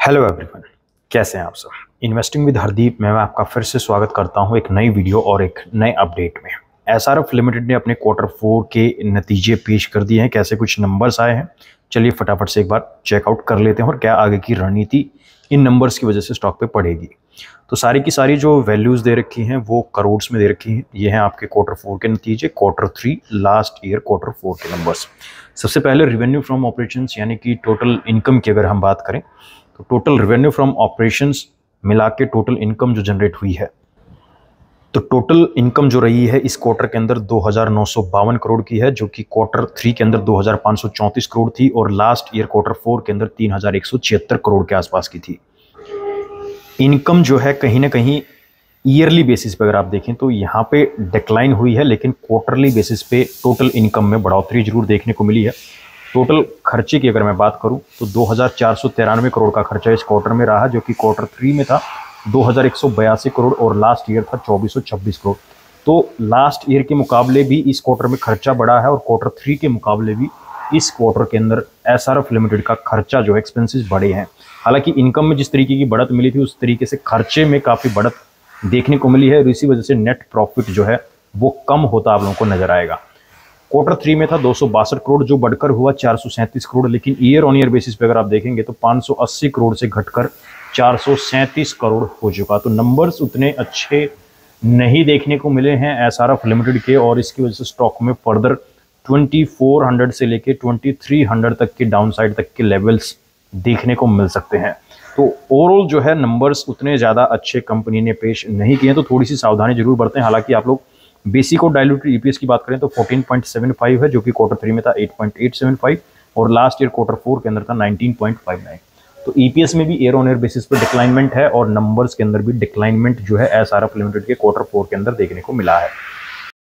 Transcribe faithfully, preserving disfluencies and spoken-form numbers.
Hello everyone, कैसे हैं आप सब। इन्वेस्टिंग विद हरदीप में मैं आपका फिर से स्वागत करता हूं एक नई वीडियो और एक नए अपडेट में। एसआरएफ लिमिटेड ने अपने क्वार्टर फोर के नतीजे पेश कर दिए हैं। कैसे कुछ नंबर्स आए हैं, चलिए फटाफट से एक बार चेकआउट कर लेते हैं और क्या आगे की रणनीति इन नंबर्स की वजह से स्टॉक पे पड़ेगी। तो सारी की सारी जो वैल्यूज़ दे रखी हैं वो करोड्स में दे रखी हैं। ये हैं आपके क्वार्टर फोर के नतीजे, quarter three last year quarter four के नंबर्स। सबसे पहले रिवेन्यू फ्रॉम ऑपरेशंस यानी कि टोटल इनकम की अगर हम बात करें तो टोटल रेवेन्यू फ्रॉम ऑपरेशंस मिला के टोटल इनकम जो जनरेट हुई है, तो टोटल इनकम जो रही है इस क्वार्टर के अंदर दो हज़ार नौ सौ बावन करोड़ की है, जो कि क्वार्टर थ्री के अंदर दो हज़ार पाँच सौ चौंतीस करोड़ थी और लास्ट ईयर क्वार्टर फोर के अंदर तीन हज़ार एक सौ छिहत्तर करोड़ के आसपास की थी। इनकम जो है कहीं ना कहीं ईयरली बेसिस पे अगर आप देखें तो यहाँ पे डिक्लाइन हुई है, लेकिन क्वार्टरली बेसिस पे टोटल इनकम में बढ़ोतरी जरूर देखने को मिली है। टोटल खर्चे की अगर मैं बात करूं तो दो हज़ार चार सौ तिरानवे करोड़ का खर्चा इस क्वार्टर में रहा, जो कि क्वार्टर थ्री में था दो हज़ार एक सौ बयासी करोड़ और लास्ट ईयर था चौबीस सौ छब्बीस करोड़। तो लास्ट ईयर के मुकाबले भी इस क्वार्टर में खर्चा बढ़ा है और क्वार्टर थ्री के मुकाबले भी इस क्वार्टर के अंदर एसआरएफ लिमिटेड का खर्चा जो है एक्सपेंसेस बढ़े हैं। हालांकि इनकम में जिस तरीके की बढ़त मिली थी उस तरीके से खर्चे में काफ़ी बढ़त देखने को मिली है और इसी वजह से नेट प्रॉफिट जो है वो कम होता आप लोगों को नजर आएगा। क्वार्टर थ्री में था दो सौ बासठ करोड़ जो बढ़कर हुआ चार सौ सैंतीस करोड़, लेकिन ईयर ऑन ईयर बेसिस पे अगर आप देखेंगे तो पाँच सौ अस्सी करोड़ से घटकर चार सौ सैंतीस करोड़ हो चुका। तो नंबर्स उतने अच्छे नहीं देखने को मिले हैं एसआरएफ लिमिटेड के और इसकी वजह से स्टॉक में फर्दर चौबीस सौ से लेके तेईस सौ तक के डाउनसाइड तक के लेवल्स देखने को मिल सकते हैं। तो ओवरऑल जो है नंबर्स उतने ज़्यादा अच्छे कंपनी ने पेश नहीं किए हैं, तो थोड़ी सी सावधानी जरूर बरतें। हालांकि आप लोग बेसिक और डाइल्यूटेड ईपीएस की बात करें तो चौदह पॉइंट सात पाँच है, जो कि क्वार्टर थ्री में था आठ पॉइंट आठ सात पाँच और लास्ट ईयर क्वार्टर फोर के अंदर था उन्नीस पॉइंट पाँच नौ। तो ईपीएस में भी ईयर ऑन ईयर बेसिस पर डिक्लाइनमेंट है और नंबर्स के अंदर भी डिक्लाइनमेंट जो है एसआरएफ लिमिटेड के क्वार्टर फोर के अंदर देखने को मिला है।